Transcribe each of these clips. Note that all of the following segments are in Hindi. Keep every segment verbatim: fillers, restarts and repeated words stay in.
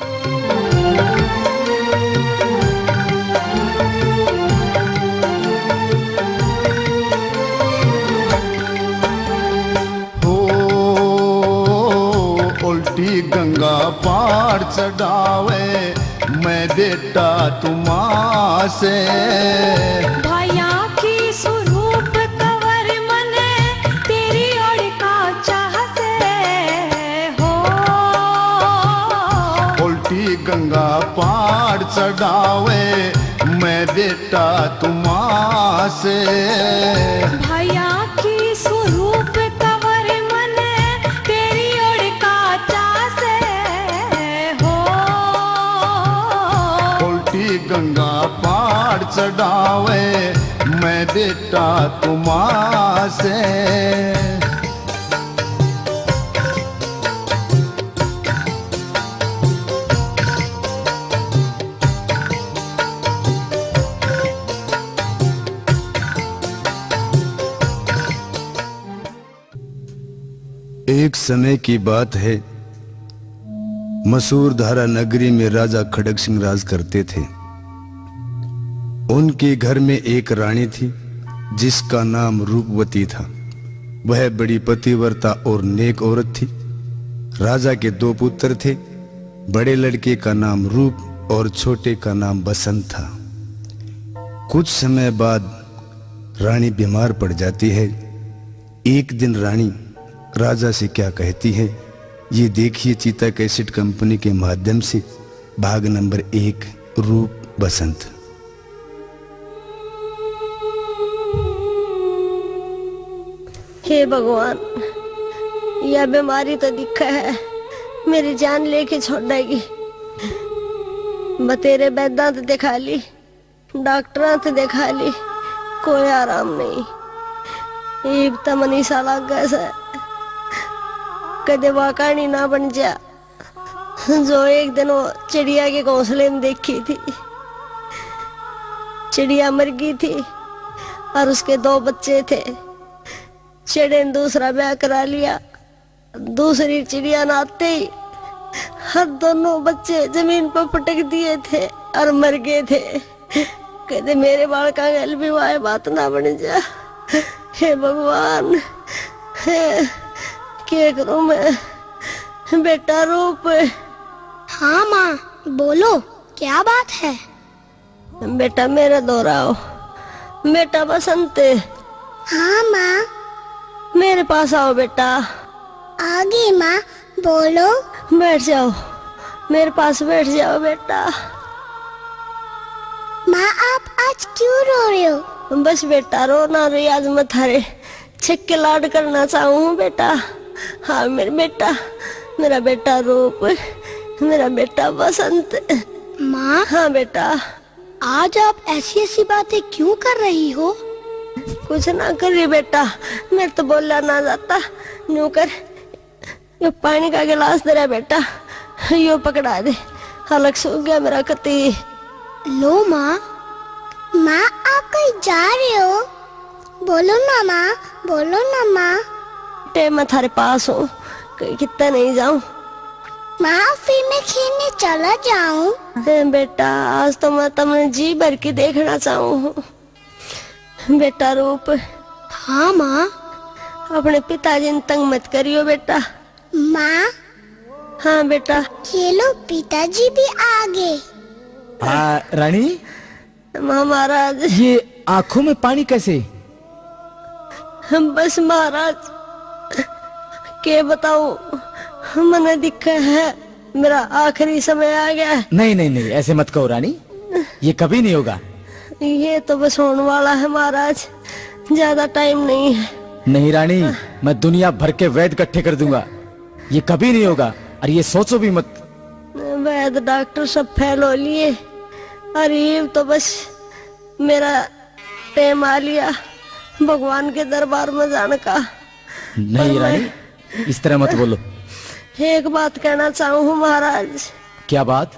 गंगा पार चढ़ावे मैं बेटा तुमा से भैया की स्वरूप कवर मने तेरी ओर का चाहते हो। उल्टी गंगा पार चढ़ावे मैं बेटा तुमा से भैया की स्वरूप कवर मने तेरी ओर का चाहते हो। उल्टी गंगा पार चढ़ावे मैं बेटा तुमा से। एक समय की बात है, मसूर धारा नगरी में राजा खड़ग सिंह राज करते थे। उनके घर में एक रानी थी जिसका नाम रूपवती था। वह बड़ी पतिव्रता और नेक औरत थी। राजा के दो पुत्र थे। बड़े लड़के का नाम रूप और छोटे का नाम बसंत था। कुछ समय बाद रानी बीमार पड़ जाती है। एक दिन रानी राजा से क्या कहती है, ये देखिए चीता कैसेट कंपनी के माध्यम से भाग नंबर एक, रूप बसंत। हे भगवान, यह बीमारी तो दिखा है मेरी जान लेके छोड़ेगी। बतेरे वैद्य तो दिखा ली, डॉक्टर तो दिखा ली, कोई आराम नहीं। एक तो मनीषा लग गया कदे वाकानी ना बन जा जो एक दिन वो चिड़िया के घोंसले में देखी थी। चिड़िया मर गई थी और उसके दो बच्चे थे। चिड़िया ने दूसरा ब्याह करा लिया। दूसरी चिड़िया नाते ही हर दोनों बच्चे जमीन पर पटक दिए थे और मर गए थे। कहते मेरे बालका गल भी वाह बात ना बन जा। हे भगवान, हे क्या करूं मैं। बेटा रूप। हाँ माँ बोलो, क्या बात है। बेटा मेरा दोहराओ। बेटा बसंत। हाँ माँ। मेरे पास आओ बेटा। आगे माँ बोलो। बैठ जाओ, मेरे पास बैठ जाओ बेटा। माँ आप आज क्यों रो रहे हो। बस बेटा रो ना रो, आज मैं थारे छक्के लाड करना चाहूँ बेटा। हाँ मेरा बेटा, मेरा बेटा रूप, मेरा बेटा बसंत। माँ। हाँ बेटा। आज आप ऐसी ऐसी बातें क्यों कर रही हो। कुछ ना कर रही बेटा, मेरे तो बोला ना जाता। यूं कर, यो पानी का गिलास दे रहा बेटा, यो पकड़ा दे, हलक सूख गया मेरा कति। लो माँ। माँ आप कहीं जा रहे हो। बोलो ना माँ, बोलो ना माँ। मैं थारे पास हूँ, कितना नहीं जाऊँ। माँ फिर मैं खेलने चला जाऊँ। बेटा आज तो मैं तुम्हें जी भर के देखना चाहूँ। बेटा रूप। हाँ माँ। अपने पिताजी ने तंग मत करियो बेटा। माँ। हाँ बेटा। खेलो, पिताजी भी आ गए। हाँ रानी। महाराज। ये आँखों में पानी कैसे। बस महाराज के बताऊं, मैंने दिखा है मेरा आखिरी समय आ गया। नहीं नहीं नहीं ऐसे मत कहो रानी, ये कभी नहीं होगा। ये तो बस होने वाला है महाराज, ज्यादा टाइम नहीं है। नहीं रानी, मैं दुनिया भर के वैद्य इकट्ठे कर दूंगा, ये कभी नहीं होगा। और ये सोचो भी मत। वैद्य डॉक्टर सब फेल हो लिए, अरे तो बस मेरा टाइम आ लिया भगवान के दरबार में जाने का। नहीं रानी, इस तरह मत बोलो। एक बात कहना चाहूँ महाराज। क्या बात।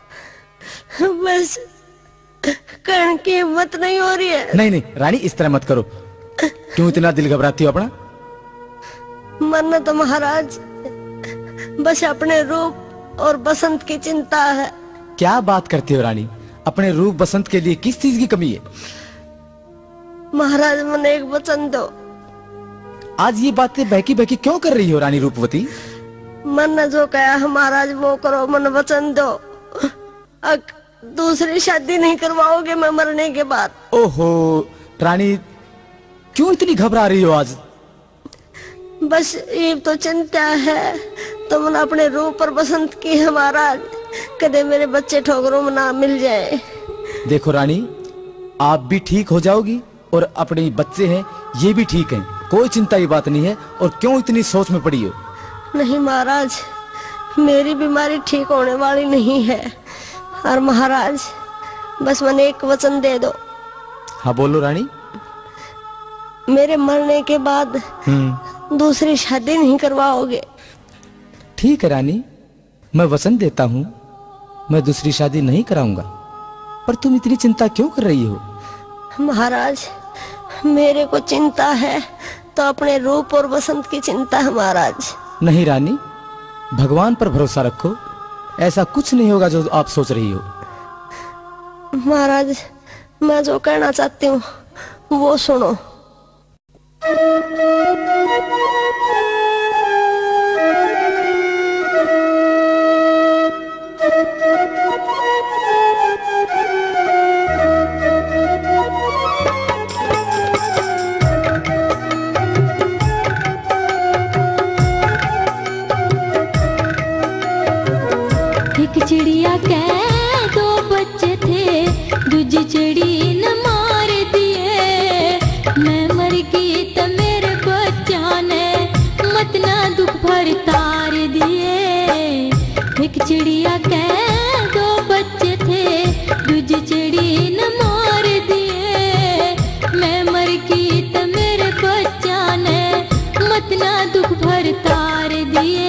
बस कहने की हिम्मत नहीं हो रही है। नहीं नहीं रानी, इस तरह मत करो। क्यों इतना दिल घबराती हो अपना। मरना तो महाराज बस अपने रूप और बसंत की चिंता है। क्या बात करते हो रानी, अपने रूप बसंत के लिए किस चीज की कमी है? महाराज मन एक वचन दो। आज ये बातें बहकी बहकी क्यों कर रही हो रानी रूपवती? मन ने जो कहा है महाराज वो करो, मन वचन दो। अक, दूसरी शादी नहीं करवाओगे मैं मरने के बाद? ओहो रानी, क्यों इतनी घबरा रही हो आज? बस ये तो चिंता है तुम तो अपने रूप पर बसंत की है महाराज, कदे मेरे बच्चे ठोकरों में ना मिल जाए। देखो रानी, आप भी ठीक हो जाओगी और अपने बच्चे हैं ये भी ठीक हैं, कोई चिंता की बात नहीं है। और क्यों इतनी सोच में पड़ी हो? नहीं महाराज, मेरी बीमारी ठीक होने वाली नहीं है। और महाराज बस मैंने एक वचन दे दो। हाँ बोलो रानी। मेरे मरने के बाद दूसरी शादी नहीं करवाओगे? ठीक है रानी, मैं वचन देता हूँ, मैं दूसरी शादी नहीं कराऊंगा। पर तुम इतनी चिंता क्यों कर रही हो? महाराज मेरे को चिंता है तो अपने रूप और बसंत की चिंता है महाराज। नहीं रानी, भगवान पर भरोसा रखो, ऐसा कुछ नहीं होगा जो आप सोच रही हो। महाराज मैं जो कहना चाहती हूँ वो सुनो। एक चिड़िया के दो बच्चे थे, दूजी चिड़ी न मार दिए। मैं मर गई तो मेरे बच्चा ने मत ना दुख भर तार दिए। एक चिड़िया के दो बच्चे थे, दूजी चिड़ी न मार दिए। मैं मर गई तो मेरे बच्चा ने मत ना दुख भर तार दिए।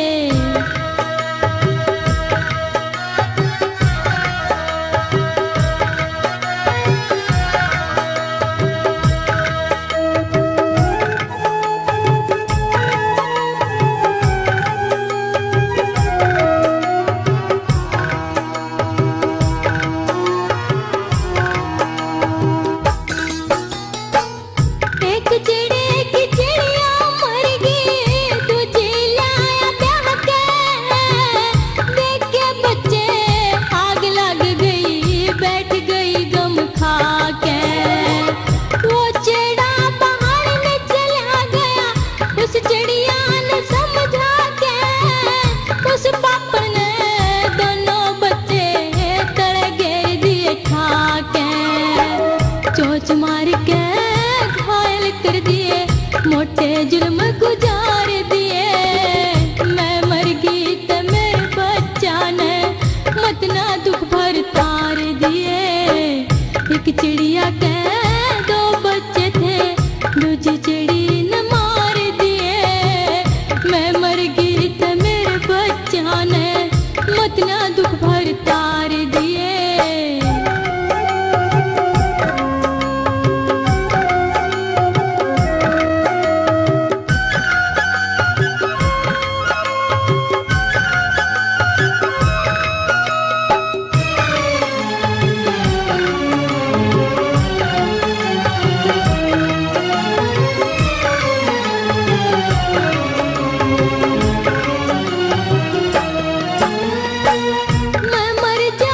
मोटे जुल्म गुजार दिए। मैं मर गई तो मेरे बच्चा ने मत ना दुख भर तार दिए। एक चिड़िया के दो बच्चे थे, दूजी चिड़ी न मार दिए। मैं मर गई तो मेरे बच्चा ने मत ना दुख भर तार दिए। मैं मर जा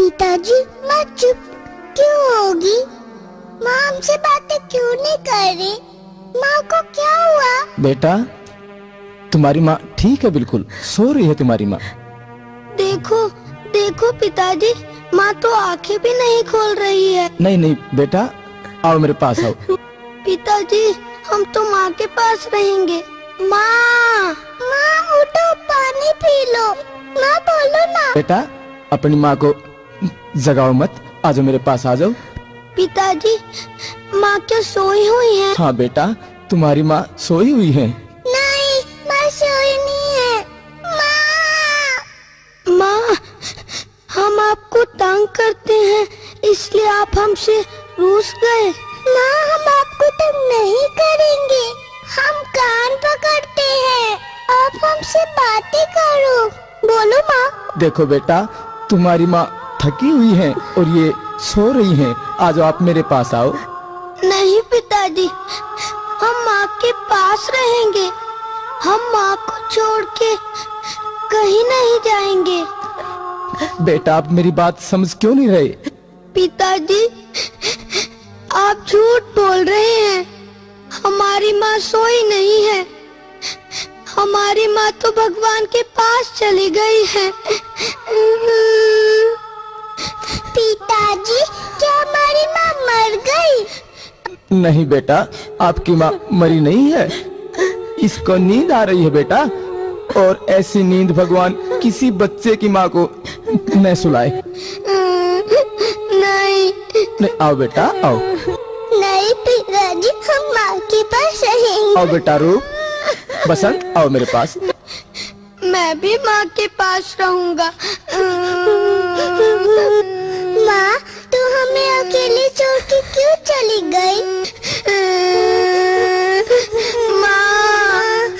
पिताजी माँ चुप क्यों होगी? माँ हमसे बातें क्यों नहीं कर रही? माँ को क्या हुआ? बेटा तुम्हारी माँ ठीक है, बिल्कुल सो रही है तुम्हारी माँ। देखो देखो पिताजी, माँ तो आंखें भी नहीं खोल रही है। नहीं नहीं बेटा, आओ मेरे पास आओ। पिताजी हम तो माँ के पास रहेंगे। माँ माँ उठो, पानी पी लो। माँ बोलो ना। बेटा अपनी माँ को जगाओ मत, आ जाओ मेरे पास आ जाओ। पिताजी माँ क्या सोई हुई है? हाँ बेटा तुम्हारी माँ सोई हुई है। नहीं, माँ सोई नहीं है। माँ माँ हम आपको तंग करते हैं इसलिए आप हमसे रूठ गए। माँ हम आपको तंग नहीं करेंगे, हम कान पकड़ते हैं। आप हमसे बातें करो। बोलो माँ। देखो बेटा तुम्हारी माँ थकी हुई है और ये सो रही हैं, आ जाओ आप मेरे पास आओ। नहीं पिताजी, हम माँ के पास रहेंगे। हम माँ को छोड़ के कहीं नहीं जाएंगे। बेटा आप मेरी बात समझ क्यों नहीं रहे? पिताजी आप झूठ बोल रहे हैं, हमारी माँ सोई नहीं है। हमारी माँ तो भगवान के पास चली गई है। पिताजी क्या हमारी माँ मर गई? नहीं बेटा आपकी माँ मरी नहीं है, इसको नींद आ रही है बेटा, और ऐसी नींद भगवान किसी बच्चे की माँ को न सुलाए। नहीं नहीं आओ बेटा आओ। नहीं पिताजी, हम माँ के पास रहेंगे। आओ बेटा रूप, बसंत आओ मेरे पास। मैं भी माँ के पास रहूंगा। माँ तू हमें अकेले छोड़ के क्यों चली गई? माँ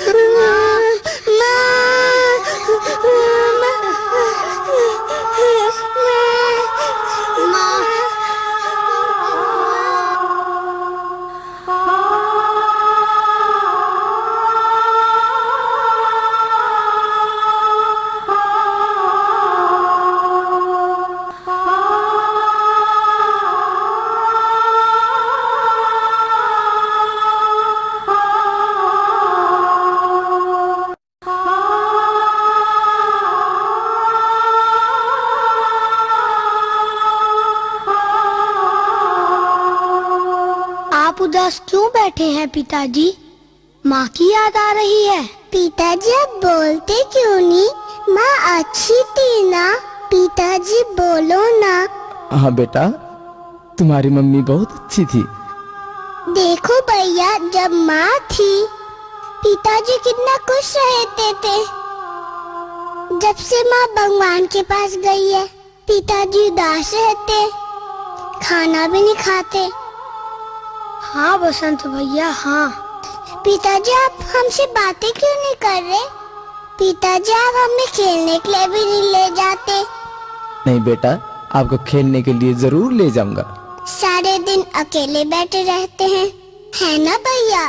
आप उदास क्यों बैठे हैं पिताजी? माँ की याद आ रही है। पिताजी आप बोलते क्यों नहीं? माँ अच्छी थी ना? पिताजी बोलो ना। हाँ बेटा तुम्हारी मम्मी बहुत अच्छी थी। देखो भैया, जब माँ थी पिताजी कितना खुश रहते थे। जब से माँ भगवान के पास गई है पिताजी उदास रहते, खाना भी नहीं खाते। हाँ बसंत भैया हाँ। पिताजी आप हमसे बातें क्यों नहीं कर रहे? पिताजी आप हमें खेलने के लिए भी नहीं ले जाते। नहीं बेटा आपको खेलने के लिए जरूर ले जाऊंगा। सारे दिन अकेले बैठे रहते हैं, है ना भैया?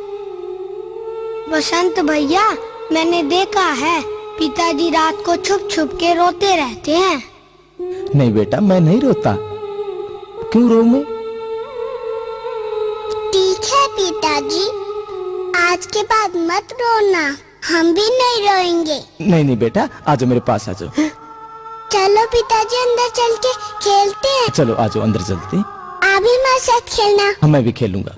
बसंत भैया मैंने देखा है पिताजी रात को छुप छुप के रोते रहते हैं। नहीं बेटा मैं नहीं रोता, क्यों रो मैं? ठीक है पिताजी, आज के बाद मत रोना, हम भी नहीं रोएंगे। नहीं नहीं बेटा आ जाओ मेरे पास आ जाओ। चलो पिताजी अंदर चल के खेलते हैं। चलो आ जाओ अंदर चलते हैं। आप भी मेरे साथ खेलना। हाँ मैं भी खेलूंगा।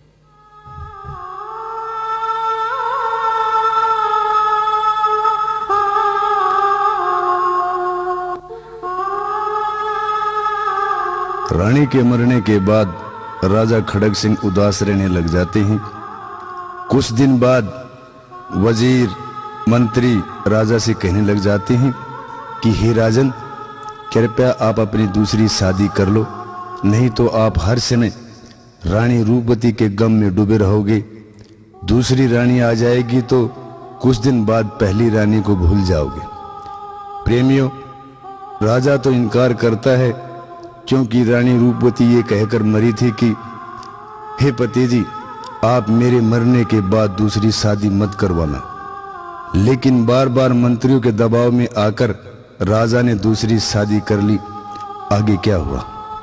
रानी के मरने के बाद राजा खड़ग सिंह उदास रहने लग जाते हैं। कुछ दिन बाद वजीर मंत्री राजा से कहने लग जाते हैं कि हे राजन, कृपया आप अपनी दूसरी शादी कर लो, नहीं तो आप हर समय रानी रूपवती के गम में डूबे रहोगे। दूसरी रानी आ जाएगी तो कुछ दिन बाद पहली रानी को भूल जाओगे। प्रेमियों, राजा तो इनकार करता है क्योंकि रानी रूपवती ये कहकर मरी थी कि हे पति जी, आप मेरे मरने के बाद दूसरी शादी मत करवाना। लेकिन बार बार मंत्रियों के दबाव में आकर राजा ने दूसरी शादी कर ली आगे क्या हुआ?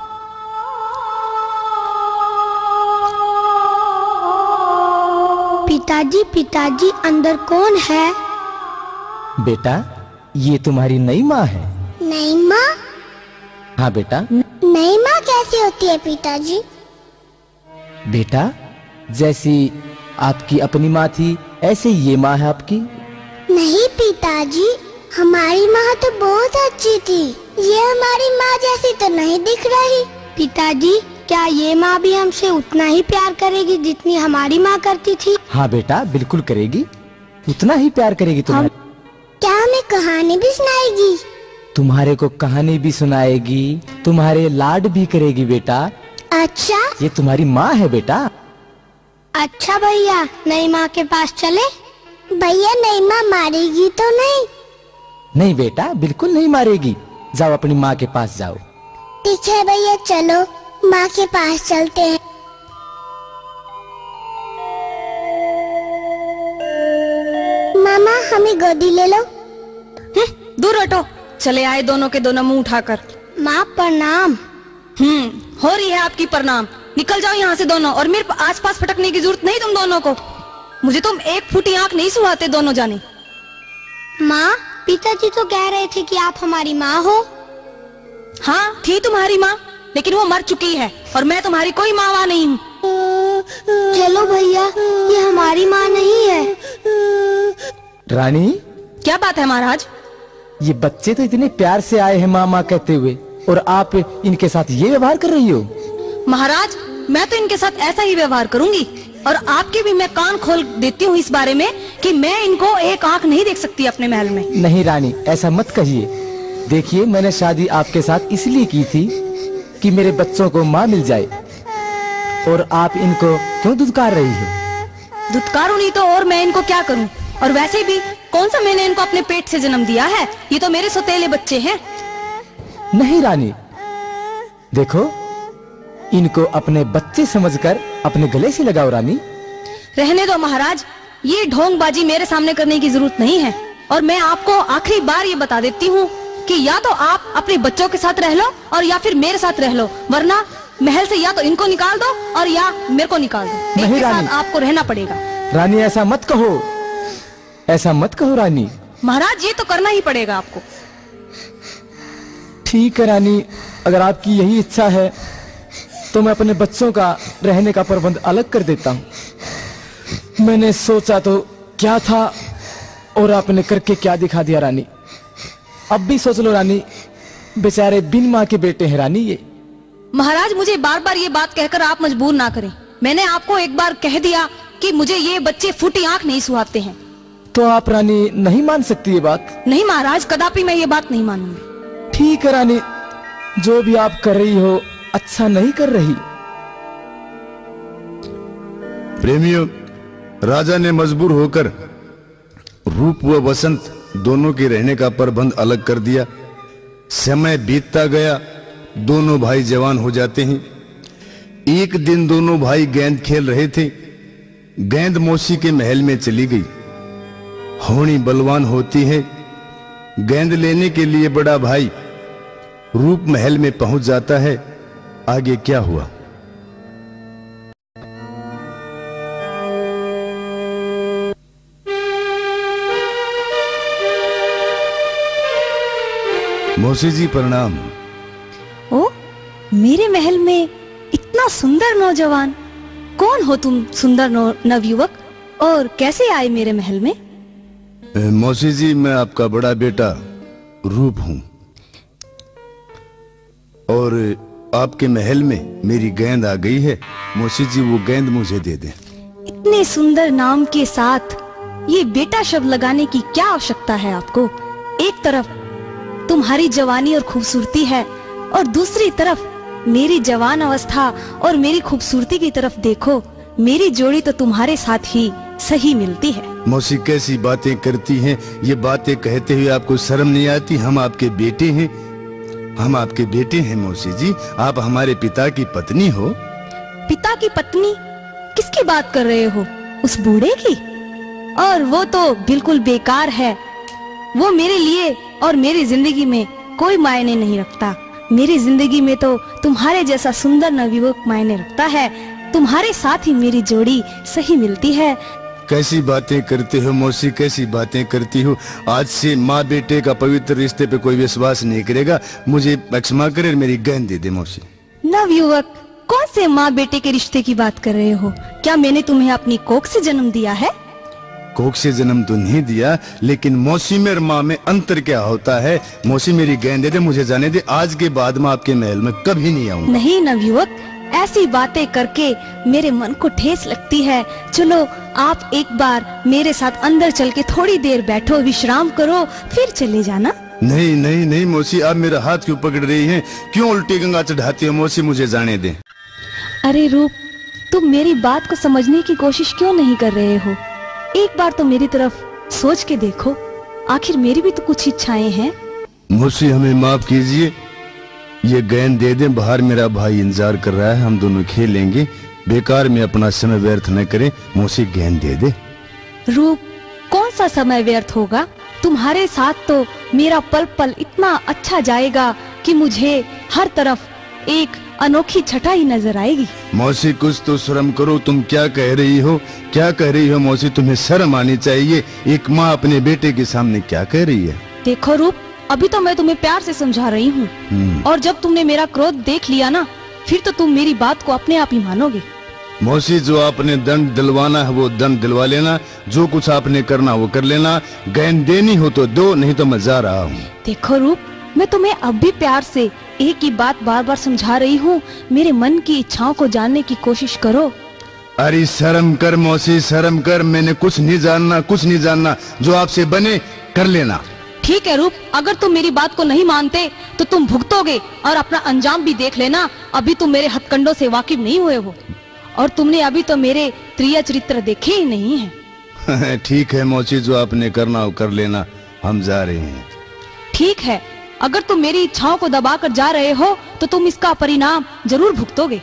पिताजी पिताजी अंदर कौन है? बेटा, ये तुम्हारी नई माँ है। नई माँ? हाँ बेटा। नई माँ कैसी होती है पिताजी? बेटा, जैसी आपकी अपनी माँ थी ऐसे ये माँ है आपकी। नहीं पिताजी, हमारी माँ तो बहुत अच्छी थी। ये हमारी माँ जैसी तो नहीं दिख रही। पिताजी, क्या ये माँ भी हमसे उतना ही प्यार करेगी जितनी हमारी माँ करती थी? हाँ बेटा, बिल्कुल करेगी, उतना ही प्यार करेगी तुम्हें। हम... क्या हमें कहानी भी सुनाएगी? तुम्हारे को कहानी भी सुनाएगी, तुम्हारे लाड भी करेगी बेटा। अच्छा, ये तुम्हारी माँ है बेटा। अच्छा भैया, नई माँ के पास चले? भैया, नई माँ मारेगी तो नहीं? नहीं बेटा, बिल्कुल नहीं मारेगी। जाओ अपनी माँ के पास जाओ। ठीक है भैया, चलो माँ के पास चलते हैं। मामा, हमें गोदी ले लो। दूर हटो। चले आए दोनों के दोनों मुंह उठाकर। माँ प्रणाम। हम्म हो रही है आपकी प्रणाम। निकल जाओ यहाँ से दोनों, और मेरे आसपास फटकने की जरूरत नहीं तुम दोनों को। मुझे तुम एक फुटी आंख नहीं सुहाते दोनों जाने। माँ, पिताजी तो कह रहे थे कि आप हमारी माँ हो। हाँ, थी तुम्हारी माँ, लेकिन वो मर चुकी है और मैं तुम्हारी कोई माँ वहाँ नहीं हूँ। चलो भैया, ये हमारी माँ नहीं है। रानी, क्या बात है महाराज? ये बच्चे तो इतने प्यार से आए हैं माँ माँ कहते हुए, और आप इनके साथ ये व्यवहार कर रही हो। महाराज, मैं तो इनके साथ ऐसा ही व्यवहार करूंगी, और आपके भी मैं कान खोल देती हूँ इस बारे में कि मैं इनको एक आंख नहीं देख सकती अपने महल में। नहीं रानी, ऐसा मत कहिए। देखिए, मैंने शादी आपके साथ इसलिए की थी कि मेरे बच्चों को माँ मिल जाए, और आप इनको क्यों दुत्कार रही हो? दुत्कारू नहीं तो और मैं इनको क्या करूं? और वैसे भी कौन सा मैंने इनको अपने पेट से जन्म दिया है? ये तो मेरे सौतेले बच्चे हैं। नहीं रानी, देखो, इनको अपने बच्चे समझकर अपने गले से लगाओ रानी। रहने दो महाराज, ये ढोंगबाजी मेरे सामने करने की जरूरत नहीं है। और मैं आपको आखिरी बार ये बता देती हूँ कि या तो आप अपने बच्चों के साथ रह लो और या फिर मेरे साथ रह लो, वरना महल से या तो इनको निकाल दो और या मेरे को निकाल दो। नहीं एक रानी, साथ आपको रहना पड़ेगा। रानी, ऐसा मत कहो, ऐसा मत कहो रानी। महाराज, ये तो करना ही पड़ेगा आपको। ठीक है रानी, अगर आपकी यही इच्छा है तो मैं अपने बच्चों का रहने का प्रबंध अलग कर देता हूँ। मैंने सोचा तो क्या था और आपने करके क्या दिखा दिया रानी। अब भी सोच लो रानी, बेचारे बिन माँ के बेटे हैं रानी ये। महाराज, मुझे बार बार ये बात कहकर आप मजबूर ना करें। मैंने आपको एक बार कह दिया कि मुझे ये बच्चे फूटी आंख नहीं सुहाते हैं। तो आप रानी नहीं मान सकती ये बात? नहीं महाराज, कदापि मैं ये बात नहीं मानूंगी। ठीक है रानी, जो भी आप कर रही हो अच्छा नहीं कर रही। प्रेमियों, राजा ने मजबूर होकर रूप व वसंत दोनों के रहने का प्रबंध अलग कर दिया। समय बीतता गया, दोनों भाई जवान हो जाते हैं। एक दिन दोनों भाई गेंद खेल रहे थे। गेंद मौसी के महल में चली गई। होनी बलवान होती है। गेंद लेने के लिए बड़ा भाई रूप महल में पहुंच जाता है। आगे क्या हुआ? मौसी जी प्रणाम। ओ, मेरे महल में इतना सुंदर नौजवान, कौन हो तुम सुंदर नवयुवक, और कैसे आए मेरे महल में? मौसी जी, मैं आपका बड़ा बेटा रूप हूं, और आपके महल में मेरी गेंद आ गई है। मौसी जी, वो गेंद मुझे दे दें। इतने सुंदर नाम के साथ ये बेटा शब्द लगाने की क्या आवश्यकता है आपको? एक तरफ तुम्हारी जवानी और खूबसूरती है, और दूसरी तरफ मेरी जवान अवस्था और मेरी खूबसूरती की तरफ देखो। मेरी जोड़ी तो तुम्हारे साथ ही सही मिलती है। मौसी, कैसी बातें करती हैं? ये बातें कहते हुए आपको शर्म नहीं आती? हम आपके बेटे हैं, हम आपके बेटे हैं मौसी जी। आप हमारे पिता की पत्नी हो। पिता की पत्नी? किसकी बात कर रहे हो? उस बूढ़े की? और वो तो बिल्कुल बेकार है। वो मेरे लिए और मेरी जिंदगी में कोई मायने नहीं रखता। मेरी जिंदगी में तो तुम्हारे जैसा सुंदर नवयुवक मायने रखता है। तुम्हारे साथ ही मेरी जोड़ी सही मिलती है। कैसी बातें करते हो मौसी, कैसी बातें करती हो। आज से माँ बेटे का पवित्र रिश्ते पे कोई विश्वास नहीं करेगा। मुझे क्षमा करे, मेरी गहन दे दे मौसी। नवयुवक, कौन से माँ बेटे के रिश्ते की बात कर रहे हो? क्या मैंने तुम्हें अपनी कोख से जन्म दिया है? कोख से जन्म तो नहीं दिया, लेकिन मौसी में और माँ में अंतर क्या होता है? मौसी मेरी गहन दे दे, मुझे जाने दे। आज के बाद मैं आपके महल में कभी नहीं आऊंगा। नहीं नवयुवक, ऐसी बातें करके मेरे मन को ठेस लगती है। चलो आप एक बार मेरे साथ अंदर चल के थोड़ी देर बैठो, विश्राम करो, फिर चले जाना। नहीं नहीं नहीं मौसी, आप मेरा हाथ क्यों पकड़ रही हैं? क्यों उल्टी गंगा चढ़ाती हो मौसी? मुझे जाने दे। अरे रूप, तुम मेरी बात को समझने की कोशिश क्यों नहीं कर रहे हो? एक बार तो मेरी तरफ सोच के देखो, आखिर मेरी भी तो कुछ इच्छाएं हैं। मौसी हमें माफ कीजिए, ये गेंद दे दें, बाहर मेरा भाई इंतजार कर रहा है, हम दोनों खेलेंगे। बेकार में अपना समय व्यर्थ न करें। मौसी गेंद दे दे। रूप, कौन सा समय व्यर्थ होगा? तुम्हारे साथ तो मेरा पल पल इतना अच्छा जाएगा कि मुझे हर तरफ एक अनोखी छटा ही नजर आएगी। मौसी कुछ तो शर्म करो, तुम क्या कह रही हो? क्या कह रही हो मौसी? तुम्हें शर्म आनी चाहिए। एक माँ अपने बेटे के सामने क्या कह रही है? देखो रूप, अभी तो मैं तुम्हें प्यार से समझा रही हूँ, और जब तुमने मेरा क्रोध देख लिया ना, फिर तो तुम मेरी बात को अपने आप ही मानोगे। मौसी, जो आपने दंड दिलवाना है वो दंड दिलवा लेना, जो कुछ आपने करना वो कर लेना। गेंद देनी हो तो दो, नहीं तो मैं जा रहा हूँ। देखो रूप, मैं तुम्हें अब भी प्यार से एक ही बात बार बार समझा रही हूँ। मेरे मन की इच्छाओं को जानने की कोशिश करो। अरे शर्म कर मौसी, शर्म कर। मैंने कुछ नहीं जानना, कुछ नहीं जानना। जो आपसे बने कर लेना। ठीक है रूप, अगर तुम मेरी बात को नहीं मानते तो तुम भुगतोगे, और अपना अंजाम भी देख लेना। अभी तुम मेरे हथकंडों से वाकिफ नहीं हुए हो, और तुमने अभी तो मेरे त्रिया चरित्र देखे ही नहीं है। ठीक है मौसी, जो आपने करना हो कर लेना, हम जा रहे हैं। ठीक है, अगर तुम मेरी इच्छाओं को दबाकर जा रहे हो तो तुम इसका परिणाम जरूर भुगतोगे।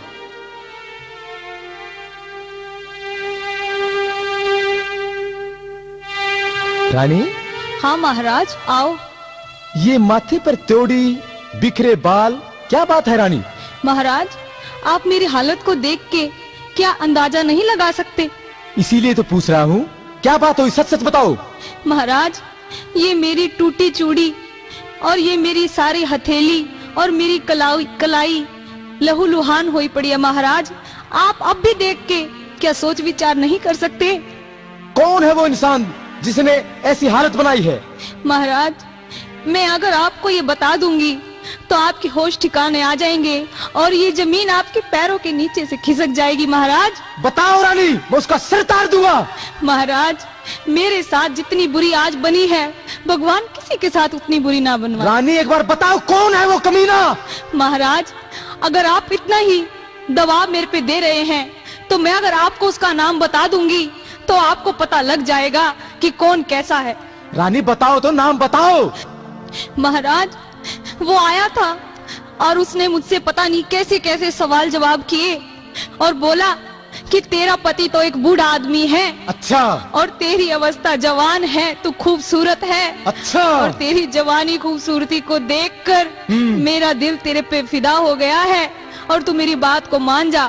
रानी। हाँ महाराज, आओ। ये माथे पर त्योड़ी, बिखरे बाल, क्या बात है रानी? महाराज, आप मेरी हालत को देख के क्या अंदाजा नहीं लगा सकते? इसीलिए तो पूछ रहा हूँ, क्या बात हुई? सच सच बताओ। महाराज, ये मेरी टूटी चूड़ी और ये मेरी सारी हथेली और मेरी कलाई कलाई लहू लुहान हुई पड़ी है। महाराज, आप अब भी देख के क्या सोच विचार नहीं कर सकते? कौन है वो इंसान जिसने ऐसी हालत बनाई है? महाराज, मैं अगर आपको ये बता दूंगी तो आपके होश ठिकाने आ जाएंगे और ये जमीन आपके पैरों के नीचे से खिसक जाएगी। महाराज बताओ रानी, मैं उसका सिर तार दूंगा। महाराज, मेरे साथ जितनी बुरी आज बनी है, भगवान किसी के साथ उतनी बुरी ना बनवा। रानी एक बार बताओ, कौन है वो कमीना? महाराज, अगर आप इतना ही दबाव मेरे पे दे रहे हैं तो मैं अगर आपको उसका नाम बता दूंगी तो आपको पता लग जाएगा कि कौन कैसा है। रानी बताओ तो, नाम बताओ। महाराज, वो आया था और उसने मुझसे पता नहीं कैसे कैसे सवाल जवाब किए और बोला कि तेरा पति तो एक बूढ़ा आदमी है। अच्छा। और तेरी अवस्था जवान है, तू खूबसूरत है। अच्छा। और तेरी जवानी खूबसूरती को देखकर मेरा दिल तेरे पे फिदा हो गया है और तू मेरी बात को मान जा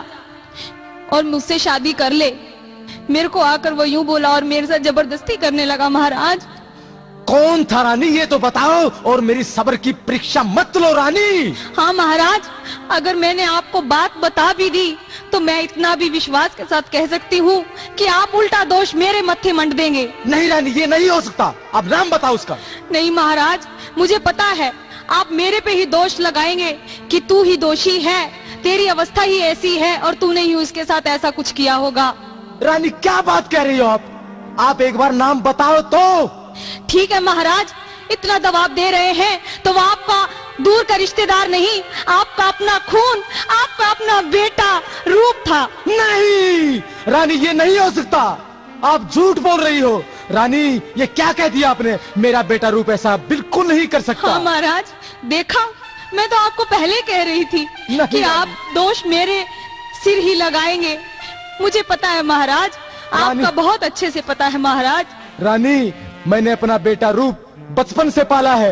और मुझसे शादी कर ले। मेरे को आकर वो यूं बोला और मेरे साथ जबरदस्ती करने लगा। महाराज, कौन था रानी ये तो बताओ, और मेरी सब्र की परीक्षा मत लो रानी। हाँ महाराज, अगर मैंने आपको बात बता भी दी तो मैं इतना भी विश्वास के साथ कह सकती हूँ कि आप उल्टा दोष मेरे मत्थे मंड देंगे। नहीं रानी, ये नहीं हो सकता। अब नाम बताओ उसका। नहीं महाराज, मुझे पता है आप मेरे पे ही दोष लगाएंगे कि तू ही दोषी है, तेरी अवस्था ही ऐसी है और तूने ही उसके साथ ऐसा कुछ किया होगा। रानी क्या बात कह रही हो आप? आप एक बार नाम बताओ तो। ठीक है महाराज, इतना दबाव दे रहे हैं तो वो आपका दूर का रिश्तेदार नहीं, आपका अपना खून, आपका अपना बेटा रूप था। नहीं रानी, ये नहीं हो सकता। आप झूठ बोल रही हो। रानी, ये क्या कह दिया आपने? मेरा बेटा रूप ऐसा बिल्कुल नहीं कर सकता। हाँ महाराज, देखा, मैं तो आपको पहले कह रही थी कि आप दोष मेरे सिर ही लगाएंगे। मुझे पता है महाराज, आपका बहुत अच्छे से पता है महाराज। रानी, मैंने अपना बेटा रूप बचपन से पाला है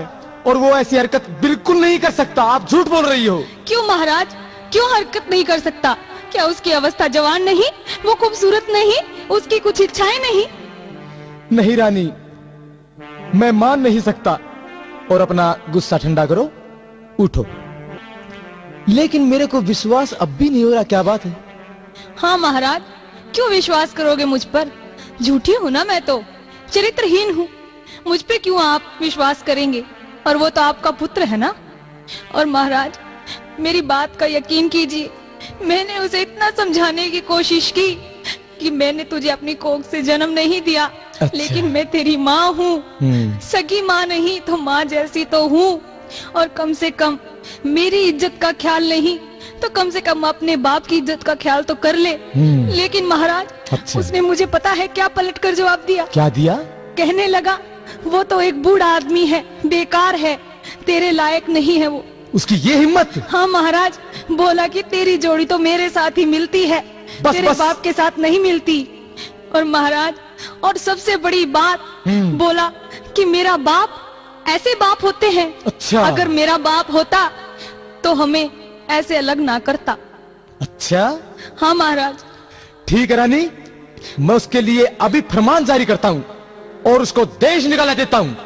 और वो ऐसी हरकत बिल्कुल नहीं कर सकता। आप झूठ बोल रही हो। क्यों महाराज, क्यों हरकत नहीं कर सकता? क्या उसकी अवस्था जवान नहीं, वो खूबसूरत नहीं, उसकी कुछ इच्छाएं नहीं? नहीं रानी, मैं मान नहीं सकता। और अपना गुस्सा ठंडा करो, उठो। लेकिन मेरे को विश्वास अब भी नहीं हो रहा, क्या बात है? हाँ महाराज, क्यों विश्वास करोगे मुझ पर? झूठी हूँ ना मैं तो, चरित्रहीन हूँ। मुझ पे क्यों आप विश्वास करेंगे? और वो तो आपका पुत्र है ना। और महाराज, मेरी बात का यकीन कीजिए, मैंने उसे इतना समझाने की कोशिश की कि मैंने तुझे अपनी कोख से जन्म नहीं दिया। अच्छा। लेकिन मैं तेरी माँ हूँ, सगी माँ नहीं तो माँ जैसी तो हूँ। और कम से कम मेरी इज्जत का ख्याल नहीं तो कम से कम अपने बाप की इज्जत का ख्याल तो कर ले। लेकिन महाराज, अच्छा। उसने मुझे पता है क्या पलट कर जवाब दिया? क्या दिया? कहने लगा, वो तो एक बूढ़ा आदमी है, बेकार है, तेरे लायक नहीं है वो। उसकी ये हिम्मत? हाँ महाराज, बोला कि तेरी जोड़ी तो मेरे साथ ही मिलती है, बस, तेरे बस। बाप के साथ नहीं मिलती। और महाराज, और सबसे बड़ी बात, बोला कि मेरा बाप ऐसे बाप होते हैं। अच्छा। अगर मेरा बाप होता तो हमें ऐसे अलग ना करता। अच्छा। हाँ महाराज। ठीक है रानी, मैं उसके लिए अभी फरमान जारी करता हूँ और उसको देश निकाला देता हूँ।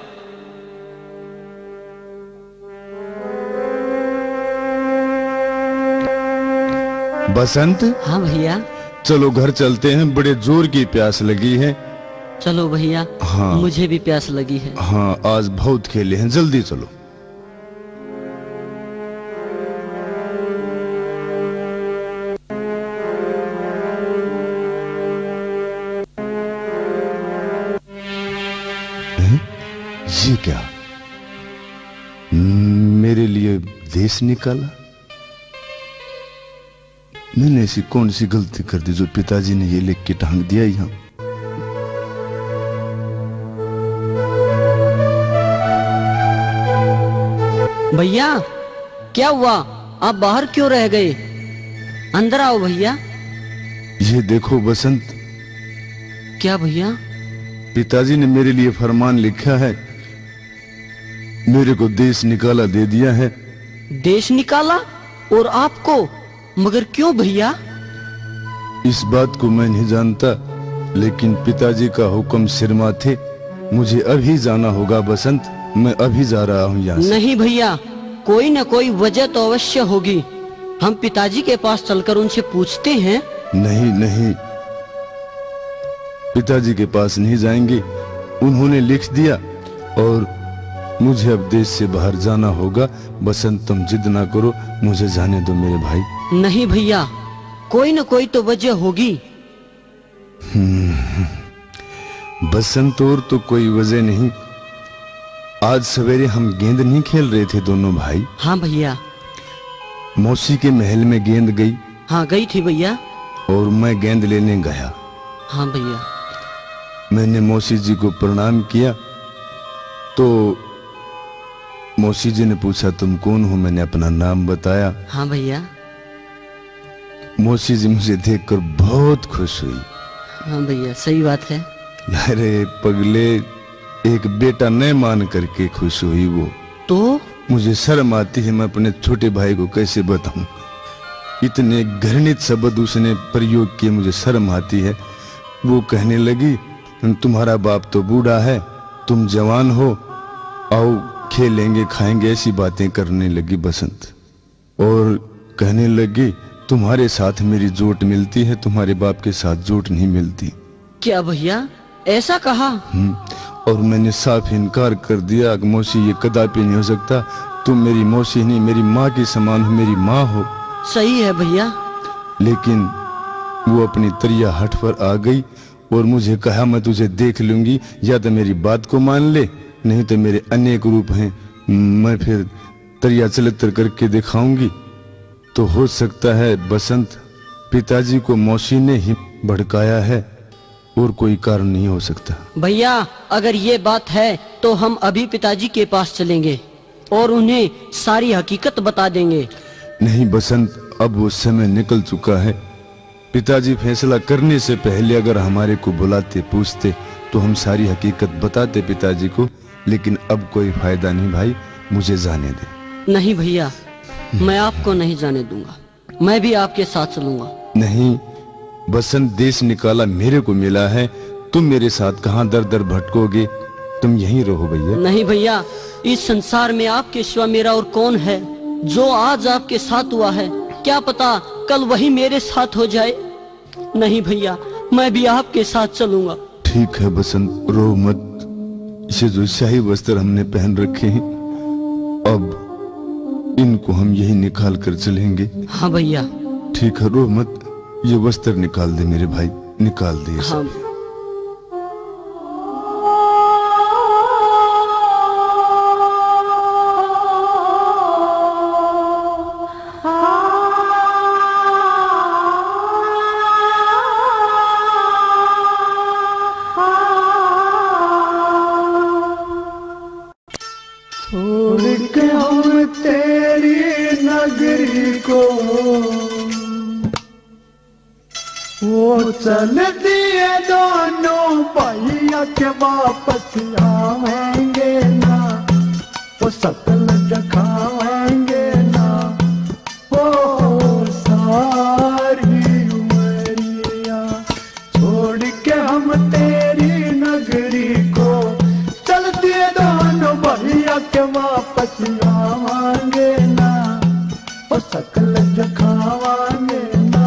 बसंत। हाँ भैया। चलो घर चलते हैं, बड़े जोर की प्यास लगी है। चलो भैया। हाँ, मुझे भी प्यास लगी है। हाँ, आज बहुत खेले हैं, जल्दी चलो। ये क्या? मेरे लिए देश निकाला? मैंने ऐसी कौन सी गलती कर दी जो पिताजी ने ये लिख के टांग दिया यहाँ? भैया, क्या हुआ? आप बाहर क्यों रह गए? अंदर आओ भैया। ये देखो बसंत। क्या भैया? पिताजी ने मेरे लिए फरमान लिखा है, मेरे को देश निकाला दे दिया है। देश निकाला? और आपको? मगर क्यों भैया? इस बात को मैं नहीं जानता, लेकिन पिताजी का हुक्म सिरमा थे, मुझे अभी जाना होगा बसंत। मैं अभी जा रहा हूँ यहाँ से। नहीं भैया, कोई न कोई वजह तो अवश्य होगी। हम पिताजी के पास चलकर उनसे पूछते हैं। नहीं नहीं, पिताजी के पास नहीं जाएंगे, उन्होंने लिख दिया और मुझे अब देश से बाहर जाना होगा। बसंत तुम जिद ना करो, मुझे जाने दो मेरे भाई। नहीं भैया, कोई न कोई तो वजह होगी। बसंत, और तो कोई वजह नहीं। आज सवेरे हम गेंद नहीं खेल रहे थे दोनों भाई? हाँ भैया। मौसी के महल में गेंद गई? हाँ गई थी भैया। और मैं गेंद लेने गया। हाँ भैया। मैंने मौसी जी को प्रणाम किया तो मौसी जी ने पूछा तुम कौन हो? मैंने अपना नाम बताया। हाँ भैया। मौसी जी मुझे देखकर बहुत खुश हुई। हाँ भैया, सही बात है। अरे पगले, एक बेटा न मान करके खुश हुई वो। तो मुझे शर्म आती है, मैं अपने छोटे भाई को कैसे बताऊं? इतने घृणित शब्द उसने प्रयोग किए, मुझे शर्म आती है। वो कहने लगी तुम्हारा बाप तो बूढ़ा है, तुम जवान हो, आओ खेलेंगे खाएंगे, ऐसी बातें करने लगी बसंत। और कहने लगी तुम्हारे साथ मेरी जोट मिलती है, तुम्हारे बाप के साथ जोट नहीं मिलती। क्या भैया, ऐसा कहा? हम्म, और मैंने साफ इनकार कर दिया कि मौसी ये कदापि नहीं हो सकता, तुम मेरी मौसी नहीं मेरी माँ के समान हो, मेरी माँ हो। सही है भैया। लेकिन वो अपनी तरिया हट पर आ गई और मुझे कहा मैं तुझे देख लूंगी, या तो मेरी बात को मान ले, नहीं तो मेरे अनेक रूप हैं, मैं फिर तरिया चलतर करके दिखाऊंगी। तो हो सकता है बसंत पिताजी को मौसी ने ही भड़काया है, और कोई कारण नहीं हो सकता। भैया, अगर ये बात है तो हम अभी पिताजी के पास चलेंगे और उन्हें सारी हकीकत बता देंगे। नहीं बसंत, अब वो समय निकल चुका है। पिताजी फैसला करने से पहले अगर हमारे को बुलाते पूछते तो हम सारी हकीकत बताते पिताजी को, लेकिन अब कोई फायदा नहीं भाई, मुझे जाने दे। नहीं भैया, मैं आपको नहीं जाने दूंगा। मैं भी आपके साथ चलूंगा। नहीं, बसंत देश निकाला मेरे को मिला है, तुम मेरे साथ कहाँ दर दर भटकोगे? तुम यहीं रहो भैया। नहीं भैया, इस संसार में आपके सिवा मेरा और कौन है? जो आज आपके साथ हुआ है, क्या पता कल वही मेरे साथ हो जाए। नहीं भैया, मैं भी आपके साथ चलूंगा। ठीक है बसंत, रो मत। इसे जो शाही वस्त्र हमने पहन रखे हैं, अब इनको हम यही निकाल कर चलेंगे। हाँ भैया। ठीक है, रो मत। ये वस्त्र निकाल दे मेरे भाई, निकाल दे। हाँ। छोड़ के हम तेरी नगरी को वो चल दिए दोनों भैया के वापस आएंगे ना, वो सकल दिखाएंगे ना, वो सारी उमरिया। छोड़ के हम तेरी नगरी को चल दिए दोनों भैया के वापस आएंगे ना, वो सकल दिखाएंगे ना,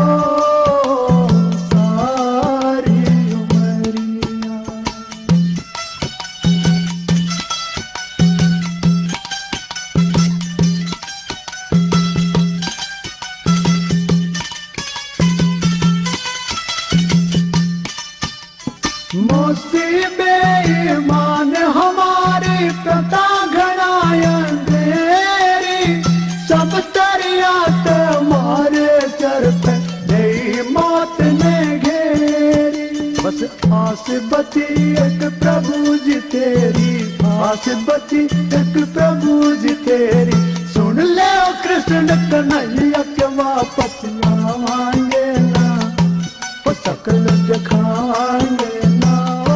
बेईमान हमारी प्रथा घड़ायन तेरी, सब तरिया तुम्हारे सर पे नई मौत ने घेरी। बस आस बची एक प्रभु जी तेरी, आस बची एक प्रभु जी तेरी। सुन ले ओ कृष्ण कन्हैया के वापस आएंगे ना, वो सकल दिखाएंगे ना,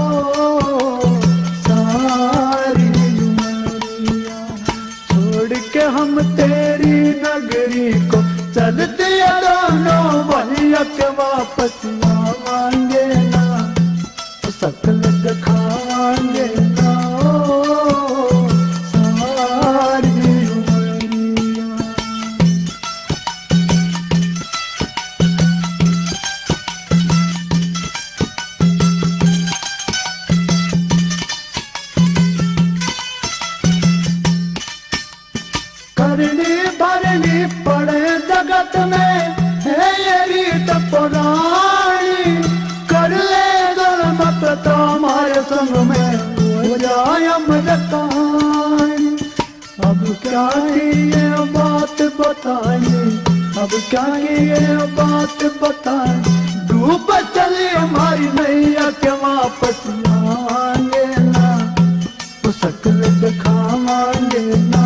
हम तेरी नगरी को चल दिया दोनों भैया के वापस आएंगे ना, सकल दिखाएंगे ना, सारी उमरिया। करनी भरनी पड़े जगत में है ये रीत पुरानी, कर ले जुल्म तो तुम्हारे संग में हो जाए अमृतानी। अब क्या ये बात बताइए, अब क्या ये बात बताए, डूब चली हमारी नैया के वापस आएंगे ना, तो सकल दिखाएंगे ना,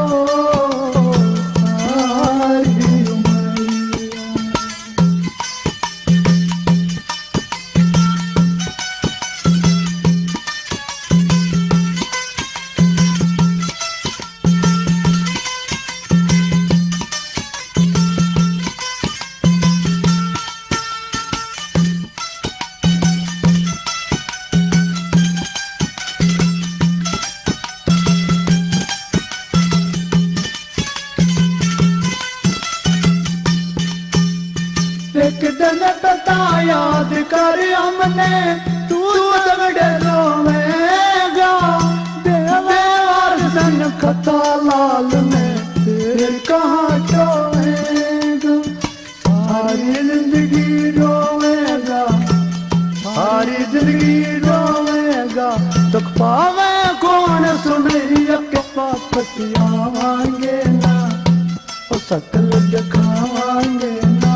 एक दिन पता याद कर हमने, तू दगड़े रोवेगा, देवर सन खता लाल में तेरे कहाँ टोएगा। सारी जिंदगी रोवेगा, सारी जिंदगी रोवेगा, तो पावे कौन सुनैया के वापस आएंगे ना, वो सकल दिखाएंगे ना,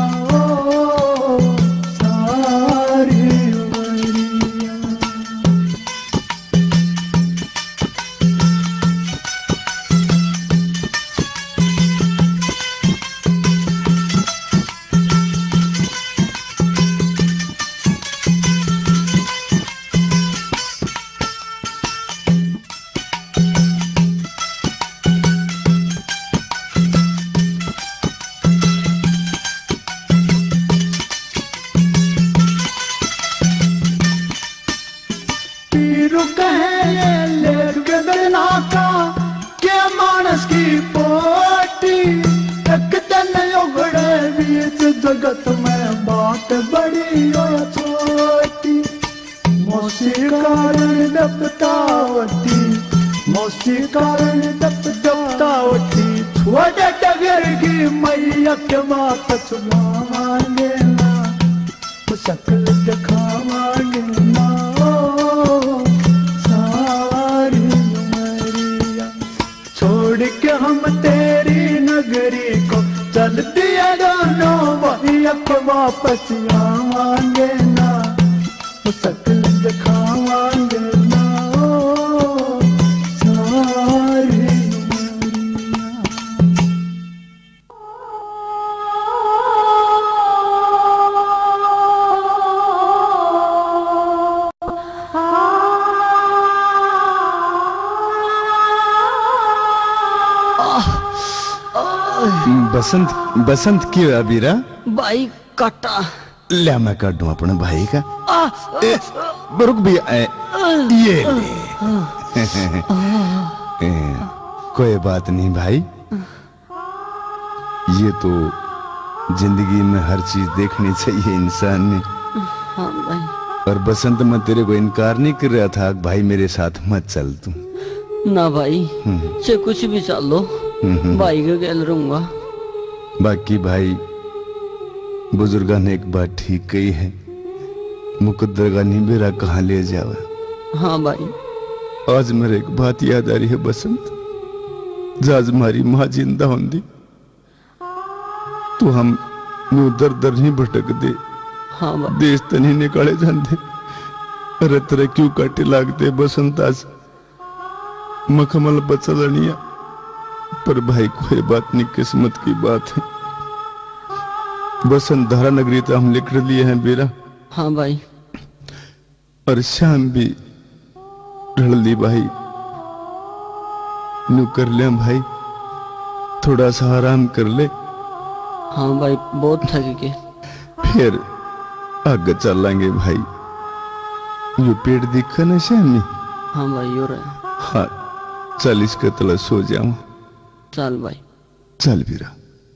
सारी उमरिया। जगत में बात बड़ी और छोटी, मौसी कारण दपतावती, मौसी कारण दप दपतावती, छोटे टगर की मैया के बात सुनावांगे ना, शक्ल दिखावांगे ना, सारी उमरिया छोड़ के हम तेरी नगरी को चल दिया दोनों वही अब वापस आवांगे ना, शक्ल दिखावांगे ना, सारी बसंत बसंत की अबीरा भाई काटा ले मैं काट दूं अपने भाई का। ए, रुक भी ए, ये ले। ए, कोई बात नहीं भाई, ये तो जिंदगी में हर चीज देखनी चाहिए इंसान ने। हाँ भाई। और बसंत मैं तेरे को इनकार नहीं कर रहा था भाई मेरे साथ मत चल तू। ना भाई से कुछ भी चल लो, भाई के गैल रहूंगा। बाकी भाई बुजुर्गा ने एक बात ठीक कही है, मुकद्दर का निबेरा कहाँ ले जावा। हाँ भाई। आज मेरे एक बात याद आ रही है बसंत, जाज मारी माँ जिंदा होंगी तो हम न्यू दर दर नहीं भटक दे। हाँ भाई। देश तनी निकाले जाते, अरे तेरे क्यों काटे लागते बसंत। आज मखमल बचलनिया पर भाई कोई बात नहीं, किस्मत की बात है। बसंत धारा नगरी तो हम लिख लिए हैं बेरा। हाँ भाई। और शाम भी ढल ली भाई, न्यू कर ले भाई, थोड़ा सा आराम कर ले। हाँ भाई बहुत थक गए, फिर आगे चलेंगे भाई। ये पेड़ दिखा ना शामी। हाँ भाई हो रहा है। हाँ चल इसके तला सो जाऊं। चल भाई। चल बीरा।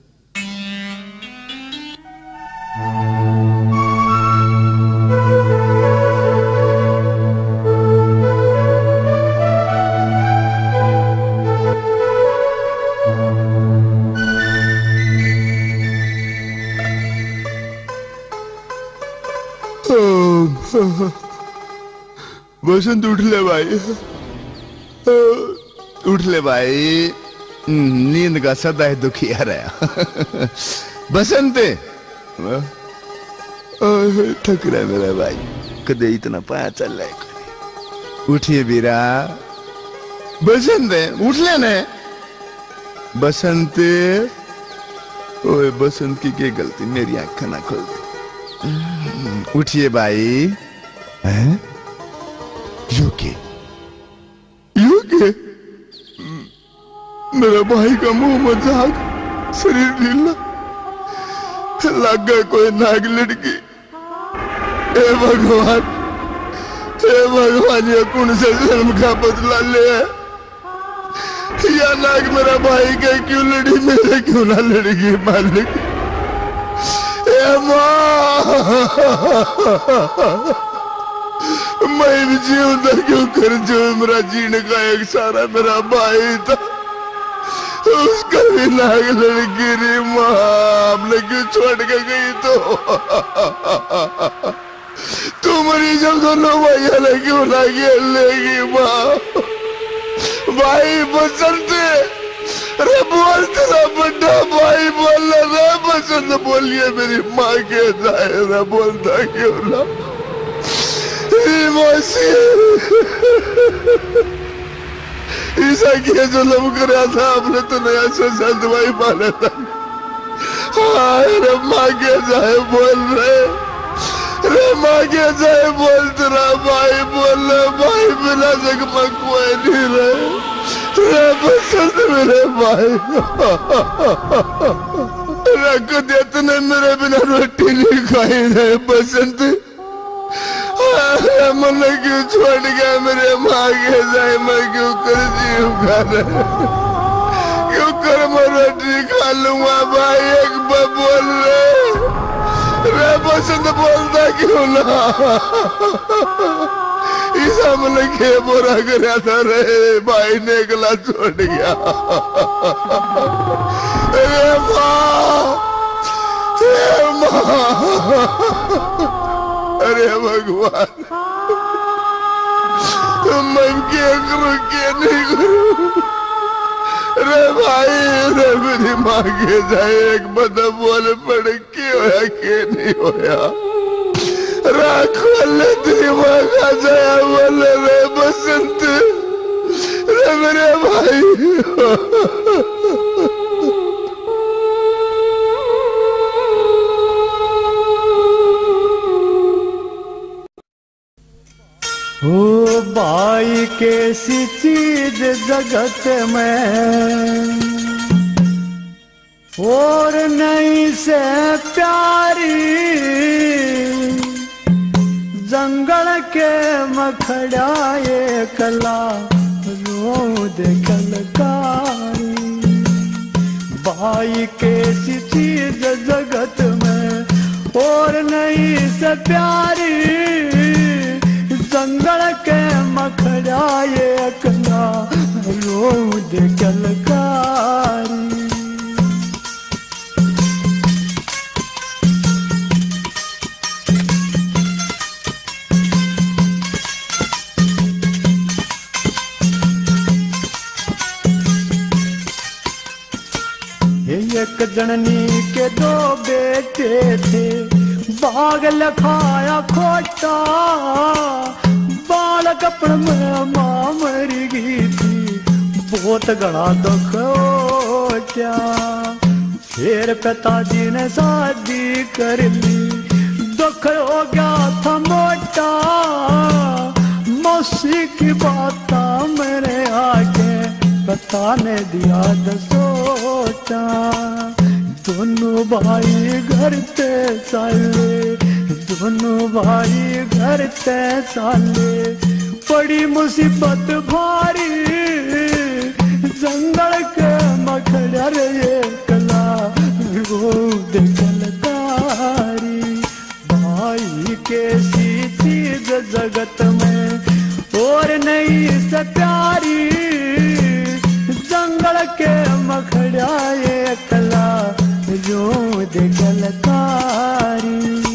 बसंत उठ ले भाई, उठ ले भाई, नींद का सदा है दुखी आ रहा। बसंत थक रहा है मेरा भाई, कदे इतना पाया चल रहा है। उठिए बीरा। बसंत उठ लेने। बसंत ओए बसंत की क्या गलती, मेरी आंख ना खोलती। उठिए भाई। हैं यू के यू के मेरा भाई का मुंह मजाक, शरीर ढीला, लग गया कोई नाग लड़की। हे भगवान, हे भगवान, ये कौन से जन्म का बदला ले है? या नाग मेरा भाई का क्यों लड़ी, मेरे क्यों ना लड़की मालिक। हे माँ, मैं भी जीवता क्यों कर, जो मेरा जीने का एक सारा मेरा भाई था, उसका भी नाग लड़की रे माँ, आपने क्यों छोड़ के गई? तो तुम्हारी जब दोनों भैया ने क्यों ना लेगी माँ? भाई बसंत, अरे बोल तेरा बड़ा भाई बोल रहा। बसंत बोलिए मेरी माँ के जाए ना, बोलता क्यों ना? ईसा किया जो लम कराया था आपने, तो नया सोचा दवाई माना था। हाँ रे माँ के जाए बोल रहे, रे माँ के जाए बोल तेरा भाई बोल रहे। भाई बिना जगमग कोई नहीं रहे, रे बसंत मेरे भाई। रख देते ने मेरे बिना रोटी नहीं खाई रहे बसंत। मन क्यों छोड़ गया मेरे माँ के जाए, मैं क्यों कर जीव खा रहे, क्यों कर मैं रोटी खा लूंगा भाई। एक बार बोल रहे बसंत बोलता क्यों ना ईसा मन के बोरा करया था रे भाई ने गला छोड़ गया। अरे माँ, अरे माँ, अरे भगवान मैं क्या करूं क्या नहीं करूं। रे भाई रे मेरी माँ के जाए एक बंदा बोले पड़े के होया के नहीं होया। राखो ले तेरी माँ का जाया बोले रे बसंत रे मेरे भाई। ओ भाई कैसी चीज जगत में और नहीं से प्यारी, जंगल के मखड़ा ये कला रोद कलकारी। भाई कैसी चीज जगत में और नहीं से प्यारी, जंगल के मखड़ा ये कला रोद कलकारी। एक जननी के दो बेटे थे, बाग लखाया खोटा, बालक अपन में मां मर गई थी, बहुत घना दुख हो क्या। फिर पिताजी ने शादी कर ली, दुख हो गया था मोटा, मौसी की बात मेरे आगे बताने दिया न सोचा। दोनों भाई घर ते साले, दोनों भाई घर ते साले, बड़ी मुसीबत भारी, जंगल के मखड़ा रे कला रोद कलकारी। भाई कैसी चीज जगत में और नहीं से प्यारी, जंगल के मखड़ा ये कला रोद कलकारी।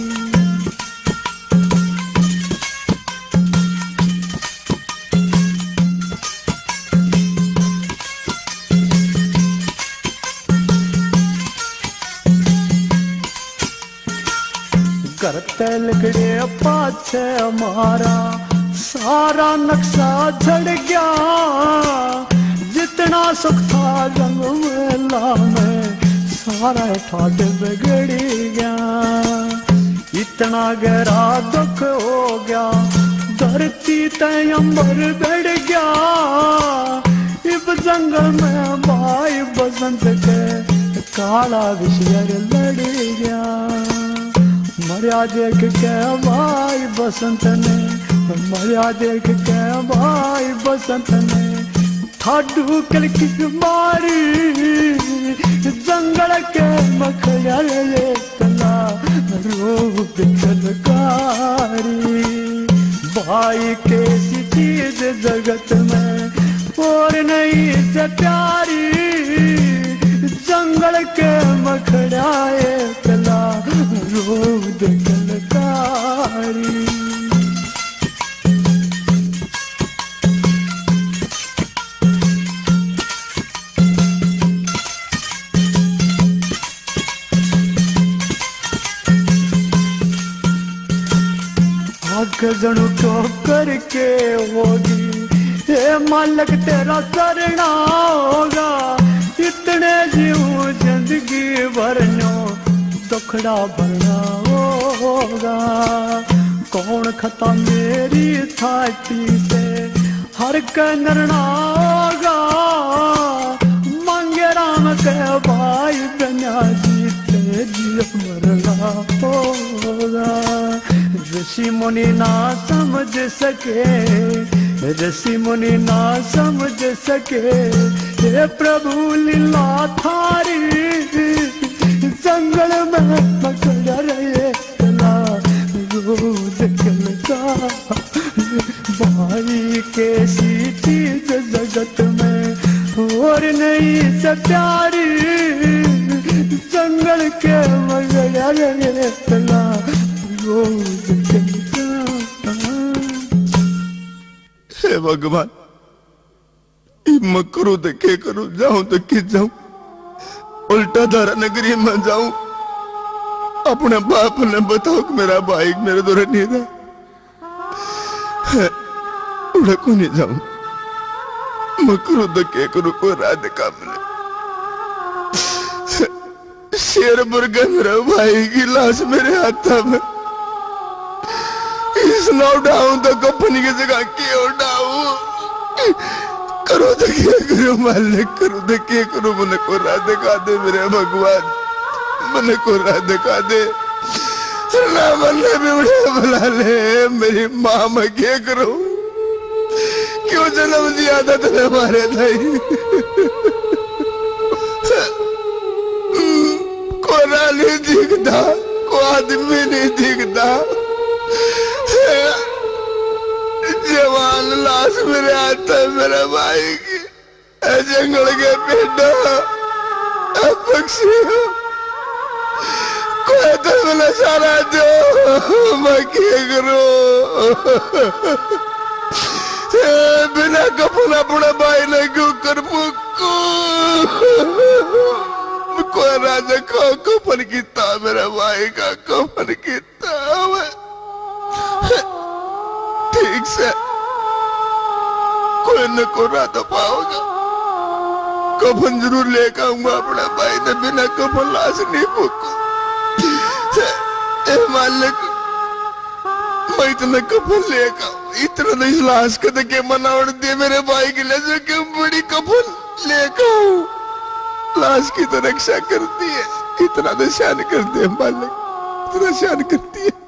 घर लकड़े पाछे हमारा सारा नक्शा झड़ गया, जितना सुख था रंग मेला में सारा ठाट बिगड़ गया। इतना गहरा दुख हो गया, धरती तय अंबर बढ़ गया, इब जंगल में भाई बसंत के काला विषयर लड़ गया। मरिया देख के भाई बसंत ने, मरिया देख के भाई बसंत ने, ठाडू कल की मारी, जंगल के मखड़ा ये कला रोद कलकारी। भाई कैसी चीज जगत में और नहीं से प्यारी, जंगल के मखड़ा ये कला रोद कलकारी। जणु क्यों करके होगी, हे मालिक तेरा करना होगा, इतने जीव जिंदगी भरनो दुखड़ा भरना होगा। कौन खता मेरी थाटी से हर करना होगा, मांगे राम के भाई बना जीते जीव मरना होगा। ऋषि मुनि ना समझ सके, ऋषि मुनि ना समझ सके, हे प्रभु लीला थारी, जंगल में मखड़ा रे कला प्यारी जंगल के मगर तला हे भगवान, मैं करूं तो क्या करूं, जाऊं तो किस जाऊं, उल्टा धारा नगरी में जाऊं, अपने बाप ने बताओ कि मेरा भाई मेरे दौरे नहीं था, उड़ा को नहीं जाऊं, मैं करूं तो क्या करूं, कोई राह दिखा मिले। शेर मुर्गा मेरा भाई की लाश मेरे हाथ में, इसना उठाऊं तो कपनी की जगह क्यों उठाऊं, करो तो क्या करो मालिक, करो तो क्या करो, मैंने को राह दिखा दे मेरे भगवान, मैंने को राह दिखा दे, ना मैंने भी उड़े बुला ले, मेरी माँ मैं क्या करूं, क्यों जन्म दिया था तेरे मारे भाई, को नहीं दिखता, को आदमी नहीं दिखता, जवान लाश मेरे हाथ है मेरे भाई की, जंगल के पेड़ा पक्षी कोई तो मैंने सारा दो, मैं क्या करूं, बिना कफन अपने भाई ने क्यों कर मुको, कोई राजा को कफन किता मेरे भाई का कफन किता, ठीक से कोई न को राह तो पाओगा, कफन जरूर लेकर आऊंगा अपने भाई ने, बिना कफन लाश नहीं फूकू, मालिक मैं इतना कफन लेकर इतना तो इस लाश का तो क्या मनावट दिए मेरे भाई के लिए, जो कि बड़ी कफन लेकर लाश की तो रक्षा करती है, इतना तो शान कर दिया मालिक, इतना शान करती है।